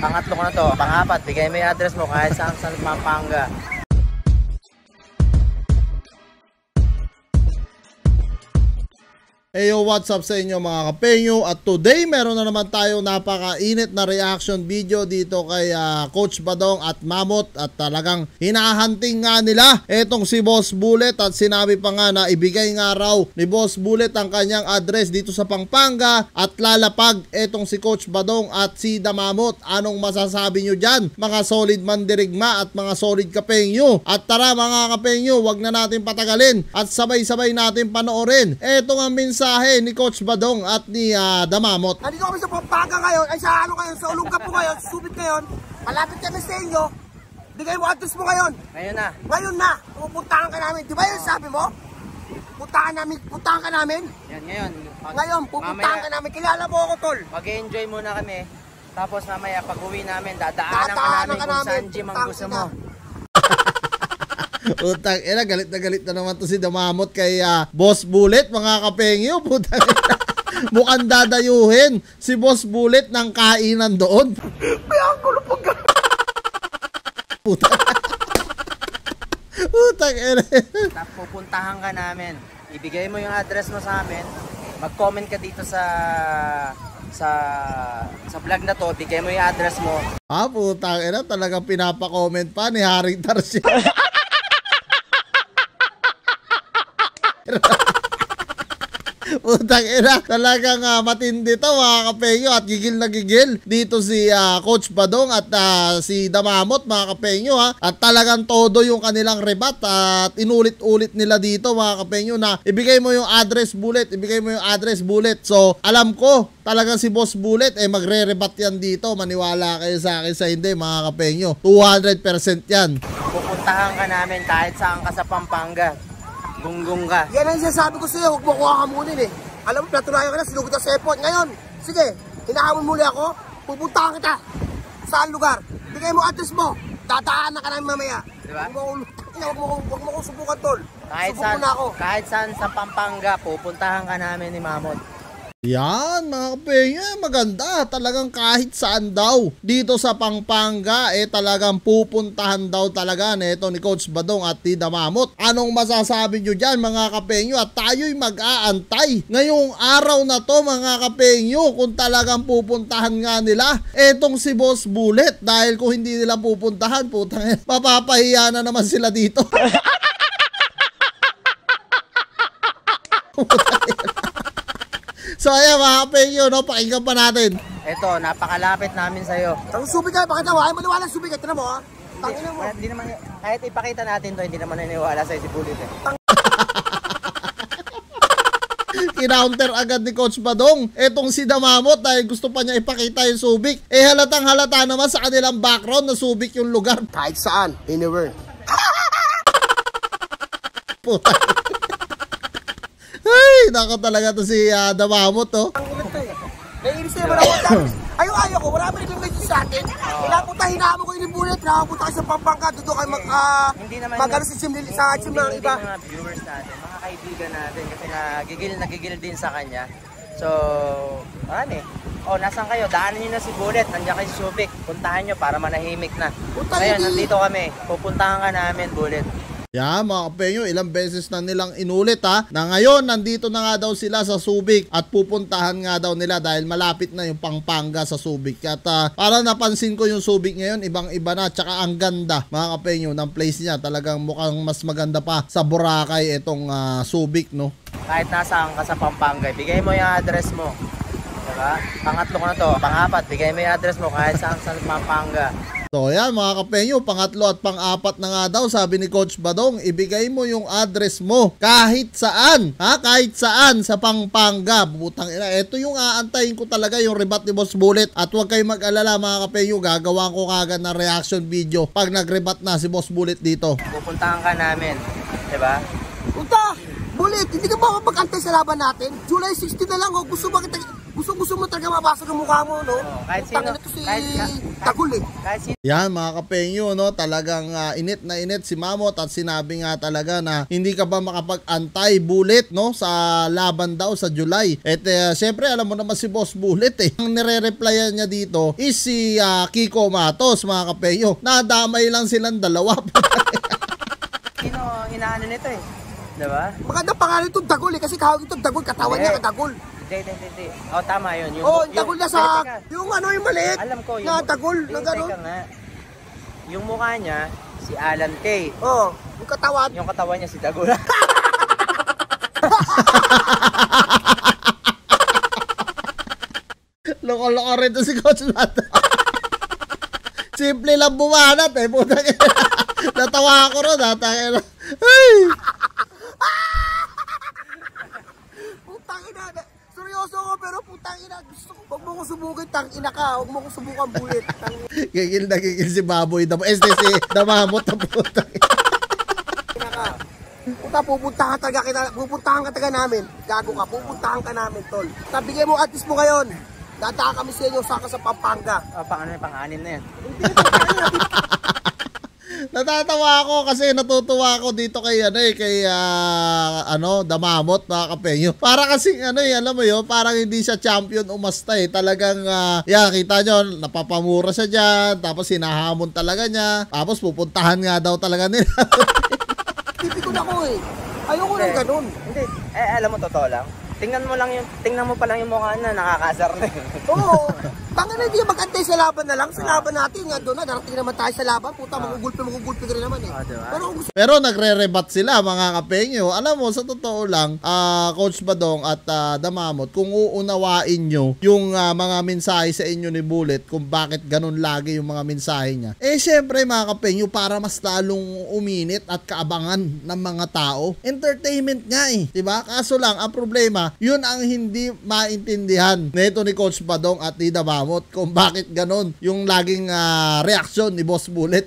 Pangatlo ko na to. Pang-apat, bigay mo yung address mo kahit saan sa Pampanga. Heyo, what's up sa inyo mga kapenyo? At today meron na naman tayo napakainit na reaction video dito kay Coach Badong at Mammoth. At talagang hinahunting nga nila etong si Boss Bullet. At sinabi pa nga na ibigay nga raw ni Boss Bullet ang kanyang address dito sa Pampanga. At lalapag etong si Coach Badong at si The Mammoth. Anong masasabi nyo dyan mga solid mandirigma at mga solid kapenyo? At tara mga kapenyo, wag na natin patagalin at sabay-sabay natin panoorin etong ang mensahe ni Coach Badong at ni The Mammoth. Nandito kami sa Pampanga ngayon, ay sa ano ngayon, sa Olungga po ngayon, Subic ngayon. Malapit kami sa inyo. Bigay mo address mo ngayon. Ngayon na. Ngayon na. Pupuntahan ka namin. Di ba yun sabi mo? Puntahan ka namin. Yan, ngayon. Ngayon, pupuntahan ka namin. Kilala mo ako, tol. Mag-enjoy muna kami. Tapos mamaya pag uwi namin, dadaanan ka namin kung saan gym ang gusto mo. Utang ina, galit na naman to si The Mammoth kay Boss Bullet mga kapengyo. Putang ina. Mukhang dadayuhin si Boss Bullet ng kainan doon. May gulo pag Utang ina. Pupuntahan ka namin. Ibigay mo yung address mo sa amin. Mag-comment ka dito sa vlog na to. Bigay mo yung address mo. Putang ina, talagang pinapa-comment pa ni Haring Tarsi. Utang ina, talagang matindi to mga kapenyo. At gigil na gigil dito si Coach Badong at si The Mammoth mga kapenyo ha. At talagang todo yung kanilang rebat. At inulit-ulit nila dito mga kapenyo na ibigay mo yung address Bullet, ibigay mo yung address Bullet. So alam ko talagang si Boss Bullet magre-rebat yan dito. Maniwala kayo sa akin sa hindi mga kapenyo, 200% yan. Pupuntahan ka namin kahit saan ka sa Pampanga. Gunggong ka. Yan ang sinasabi ko sa'yo, huwag mo kuha ka muna eh. Alam mo, natunayan ka na, sinugod ang sepot. Ngayon, sige, hinahamon muli ako, pupuntahan kita. Saan lugar? Bigay mo address mo, dadaanan ka namin mamaya. Diba? Huwag mo kong subukan, tol. Subukan na ako. Kahit saan sa Pampanga, pupuntahan ka namin ni Mammoth. Yan mga kapenyo, maganda. Talagang kahit saan daw dito sa Pampanga talagang pupuntahan daw talaga nito ni Coach Badong at ni The Mammoth. Anong masasabi nyo dyan mga kapenyo? At tayo'y mag-aantay ngayong araw na to mga kapenyo kung talagang pupuntahan nga nila etong si Boss Bullet. Dahil kung hindi nila pupuntahan, putang mapapahiya na naman sila dito. So ayan mga kapenyo, no, pakinggan pa natin. Eto, napakalapit namin sa'yo. Ang Subic ka, bakit nawa? Ay maniwala Subic ka, tinan mo ha. Tangina mo. Hindi naman, kahit ipakita natin to, hindi naman naniniwala sa'yo si Bullet eh. Kinounter agad ni Coach Badong etong si The Mammoth dahil gusto pa niya ipakita yung Subic. Halatang halata naman sa kanilang background na Subic yung lugar. Kahit saan, anywhere. Puta. Ay, nako talaga to si The Mammoth to. Ang ulit to eh. Naiinis na naman ako. Ayaw ko, wala ba naging message sa atin? Pinapunta, hinahamon ko yung Bullet, nakapunta kayo sa Pampanga, doon kayo mag-ano sa gym ng iba. Hindi mga viewers natin, mga kaibigan natin, kasi nagigil din sa kanya. So, marami. Nasaan kayo? Daanan nyo na si Bullet, nandiyan kayo si Subic. Puntahan nyo para manahimik na. Ngayon, nandito kami. Pupuntahan ka namin, Bullet. Yeah, mga kapenyo, ilang beses na nilang inulit na ngayon nandito na nga daw sila sa Subic at pupuntahan nga daw nila dahil malapit na yung Pampanga sa Subic. At para napansin ko yung Subic ngayon, ibang-iba na, tsaka ang ganda mga kapenyo ng place niya. Talagang mukhang mas maganda pa sa Boracay itong Subic, no? Kahit nasaan ka sa Pampanga, bigay mo yung address mo. Diba? Pangatlo ko na to. Pang-apat, bigay mo yung address mo kahit saan sa Pampanga. So yan mga kapenyo, pangatlo at pang-apat na nga daw sabi ni Coach Badong, ibigay mo yung address mo kahit saan, kahit saan sa Pampanga. Butang ina, ito yung aantayin ko talaga yung rebat ni Boss Bullet. At huwag kayong mag-alala mga kapenyo, gagawa ko kagad na reaction video pag nag-rebat na si Boss Bullet dito. Pupuntahan ka namin, diba? Punta! Bullet! Bullet, hindi ka ba mag-antay sa laban natin? July 16 na lang, oh. Gusto mo talaga mabasag ang mukha mo, no? Kahit sino. Tangina to si Tagul, eh. Kahit sino. Yan mga kapenyo, no, talagang init na init si Mamot at sinabi nga talaga na hindi ka ba makapag-antay Bullet, no, sa laban daw sa July. At syempre alam mo naman si Boss Bullet eh. Ang nire-replyan niya dito is si Kiko Matos mga kapenyo. Nadamay lang silang dalawa. Sino inaano nito eh? Diba? Maganda pangalan itong Dagul, eh. Kasi kahawag itong Dagul, katawan niya Dagul. Hindi. Oh, tama yun. Oh, yung Dagul na sa, yung ano yung maliit. Alam ko. Na Dagul, na gano'n. Yung mukha niya, si Alan Kay. Oh, yung katawan. Yung katawan niya si Dagul. Loko-loko rin to si Coach Matt. Simple lang bumanat eh. Natawa ako ron. Ay! Putang ina. Seryoso ko pero putang ina. Gusto ko, huwag mo ko subukin, tang ina ka. Huwag mo ko subukan Bullet. Gigil na gigil si Baboy. Si Damamot na putang ina. Puta, pupuntahan ka taga namin. Gago ka, pupuntahan ka namin, tol. Bigay mo artist mo ngayon. Dadaan kami sa inyo, saka sa Pampanga. Pang-anim na yan. Natatawa ako kasi natutuwa ako dito kay Damamot mga kapenyo. Para kasi alam mo yun, parang hindi siya champion umasta eh. Talagang kita nyo, napapamura siya dyan, tapos hinahamon talaga niya, tapos pupuntahan nga daw talaga nila. Tipikon ako eh. Ayoko lang ganun. Hindi. Alam mo, totoo lang. Tingnan mo pa lang yung mukha na nakakasar na eh. Oo. Tangin na, hindi mag-antay sa laban na lang. Sa laban natin, nga doon na, darating naman tayo sa laban. Puta, magugulpi ka rin naman eh. Diba? Pero nagre-rebat sila mga kapenyo. Alam mo, sa totoo lang, Coach Badong at Damamot, kung uunawain nyo yung mga mensahe sa inyo ni Bullet, kung bakit ganun lagi yung mga mensahe niya. Syempre mga kapenyo, para mas lalong uminit at kaabangan ng mga tao. Entertainment nga eh. Diba? Kaso lang, ang problema, yun ang hindi maintindihan nito ni Coach Badong at ni Damamot kung bakit ganon yung laging reaksyon ni Boss Bullet.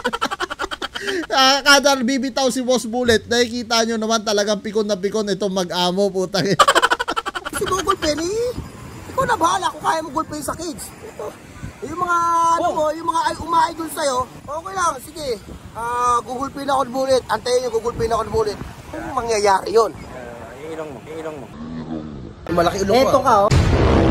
Kada bibitaw si Boss Bullet, nakikita nyo naman talagang pikon na pikon itong mag-amo, putang. Si Gulpin, ikaw na bahala kung kaya mo gulpin sa kids. Ito. Yung mga yung mga umaidol sa'yo, okay lang, sige. Gugulpin ako ni Bullet. Antayin nyo, gugulpin ako ni Bullet. Kung mangyayari yun. Yung ilong mo. Malaki ilong ko. Eto ka oh.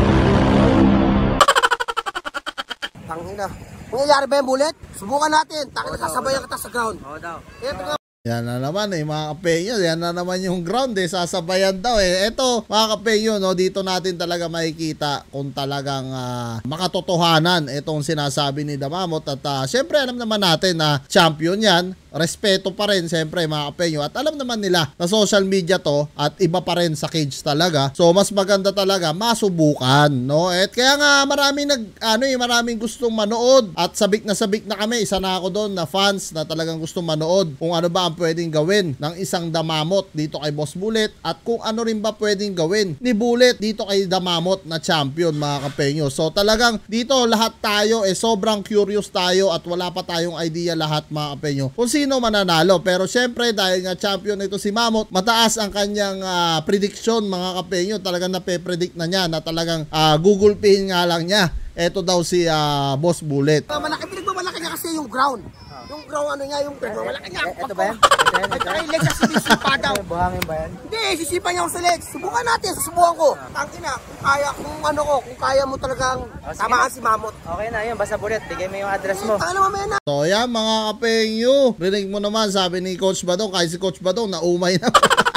Tangina. Mangyayari ba yung Bullet? Subukan natin. Tangina, sasabayan kita sa ground. Oo daw. Ito nga. Yan na naman mga kapenyo, yan na naman yung ground sasabayan daw eh. Ito mga kapenyo, no, dito natin talaga makikita kung talagang makatotohanan itong sinasabi ni Damamot at syempre alam naman natin na champion yan. Respeto pa rin siyempre mga kapenyo at alam naman nila na social media to at iba pa rin sa cage talaga. So mas maganda talaga masubukan, no? At kaya nga maraming gustong manood at sabik na kami. Isa na ako doon na fans na talagang gustong manood kung ano ba ang pwedeng gawin ng isang Damamot dito kay Boss Bullet at kung ano rin ba pwedeng gawin ni Bullet dito kay Damamot na champion mga kapenyo. So talagang dito lahat tayo sobrang curious tayo at wala pa tayong idea lahat mga kapenyo kung sino mananalo. Pero syempre dahil nga champion ito si Mamot, mataas ang kanyang prediction mga kapenyo. Talagang nape-predict na niya na talagang gugulpihin nga lang niya. Ito daw si Boss Bullet. Malaki niya kasi yung ground. Yung ground yung malaki niya. Ito ba yan? At saka yung legs kasi sisipa daw. Buhangin ba yan? Hindi, sisipa niya ako sa legs. Subukan natin, susubukan ko. Tangina, kung kaya mo talagang tamaan si Mamot. Okay na yun, basta Bullet, bigay mo yung address mo. Tangina mamaya na. So yan mga kapenyo, rinig mo naman sabi ni Coach Badong, kahit si Coach Badong naumay na.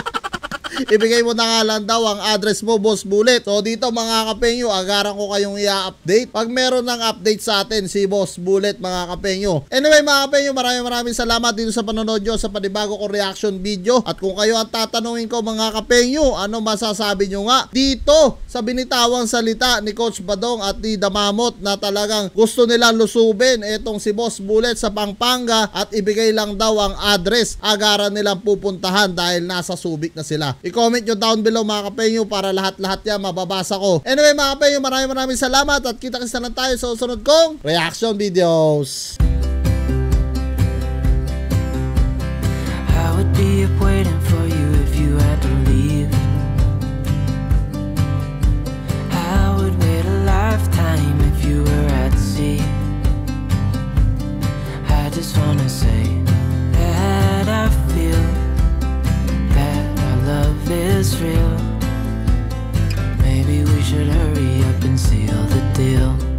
Ibigay mo na nga lang daw ang address mo, Boss Bullet. So dito mga kapenyo, agaran ko kayong i-update pag meron ng update sa atin si Boss Bullet mga kapenyo. Anyway mga kapenyo, maraming salamat dito sa panonood nyo sa panibago ko reaction video. At kung kayo ang tatanungin ko mga kapenyo, ano masasabi nyo nga dito sa binitawang salita ni Coach Badong at ni Damamot na talagang gusto nilang lusubin itong si Boss Bullet sa Pampanga at ibigay lang daw ang address, agaran nilang pupuntahan dahil nasa Subic na sila. I-comment nyo down below mga kapenyo para lahat-lahat yan mababasa ko. Anyway mga kapenyo, maraming salamat at kita-kita na tayo sa susunod kong reaction videos. I would be up waiting for you if you had to leave. just wanna say that I feel that our love is real. Maybe we should hurry up and seal the deal.